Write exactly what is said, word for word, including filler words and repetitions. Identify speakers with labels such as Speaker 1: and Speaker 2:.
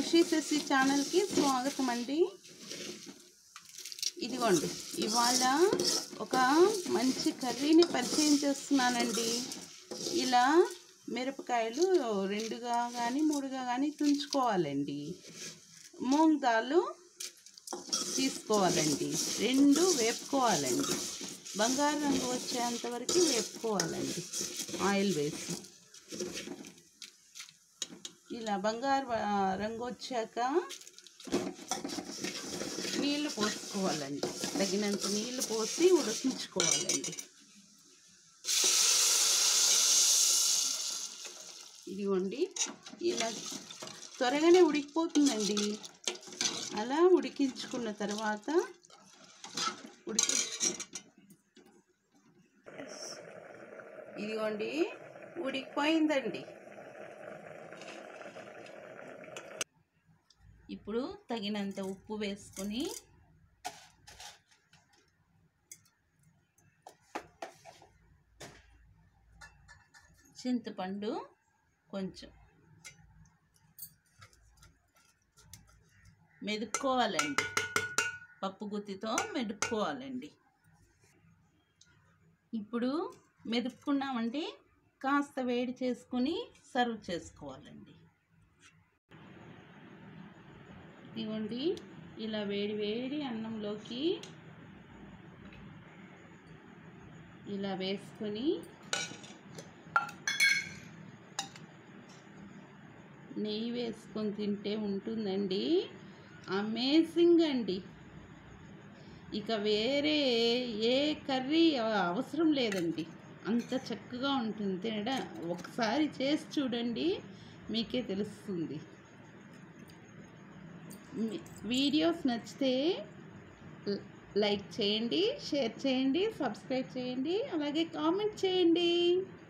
Speaker 1: ఖుషి శశి ఛానల్కి స్వాగతం అండి. ఇదిగోండి, ఇవాళ ఒక మంచి కర్రీని పరిచయం చేస్తున్నానండి. ఇలా మిరపకాయలు రెండుగా కానీ మూడుగా కానీ తుంచుకోవాలండి. మూంగ్ దాల్ తీసుకోవాలండి, రెండు వేపుకోవాలండి. బంగారు రంగు వచ్చేంత వరకు వేపుకోవాలండి ఆయిల్ వేసి. ఇలా బంగారు రంగు వచ్చాక నీళ్ళు పోసుకోవాలండి, తగినంత నీళ్ళు పోసి ఉడికించుకోవాలండి. ఇదిగోండి, ఇలా త్వరగానే ఉడికిపోతుందండి. అలా ఉడికించుకున్న తర్వాత ఉడికి ఇదిగోండి ఉడికిపోయిందండి. ఇప్పుడు తగినంత ఉప్పు వేసుకొని చింతపండు కొంచెం మెదుపుకోవాలండి, పప్పు గుత్తితో మెదుపుకోవాలండి. ఇప్పుడు మెదుపుకున్నామంటే కాస్త వేడి చేసుకుని సర్వ్ చేసుకోవాలండి. ఇదిగోండి, ఇలా వేడి వేడి అన్నంలోకి ఇలా వేసుకొని నెయ్యి వేసుకొని తింటే ఉంటుందండి, అమేజింగ్ అండి. ఇక వేరే ఏ కర్రీ అవసరం లేదండి, అంత చక్కగా ఉంటుంది తినడం. ఒకసారి చేసి చూడండి, మీకే తెలుస్తుంది. వీడియోస్ నచ్చితే లైక్ చేయండి, షేర్ చేయండి, సబ్స్క్రైబ్ చేయండి, అలాగే కామెంట్ చేయండి.